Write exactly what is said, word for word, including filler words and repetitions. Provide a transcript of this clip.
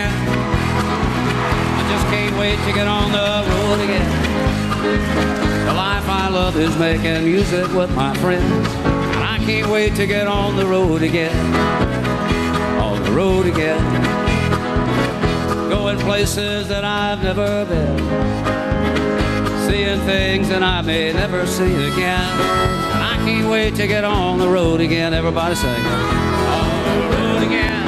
again. I just can't wait to get on the road again. The life I love is making music with my friends, and I can't wait to get on the road again. On the road again. Going places that I've never been, seeing things that I may never see again. And I can't wait to get on the road again. Everybody sing. On the road again.